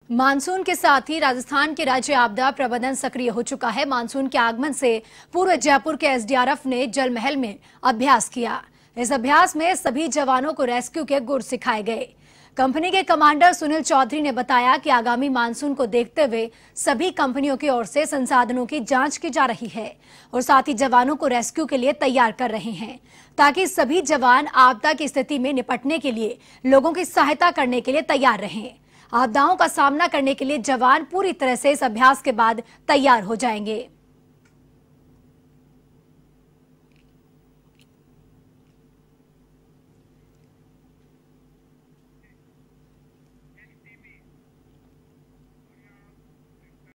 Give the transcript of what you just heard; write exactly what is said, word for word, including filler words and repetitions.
Monsoon के साथ ही राजस्थान के राज्य आपदा प्रबंधन सक्रिय हो चुका है। मानसून के आगमन से पूर्व जयपुर के एसडीआरएफ ने जल महल में अभ्यास किया। इस अभ्यास में सभी जवानों को रेस्क्यू के गुर सिखाए गए। कंपनी के कमांडर सुनील चौधरी ने बताया कि आगामी मानसून को देखते हुए सभी कंपनियों की ओर से संसाधनों की जांच की जा रही है और साथ ही जवानों को रेस्क्यू के लिए तैयार कर रहे हैं, ताकि सभी जवान आपदा की स्थिति में निपटने के लिए लोगों की सहायता करने के लिए तैयार रहें। आपदाओं का सामना करने के लिए जवान पूरी तरह से इस अभ्यास के बाद तैयार हो जाएंगे।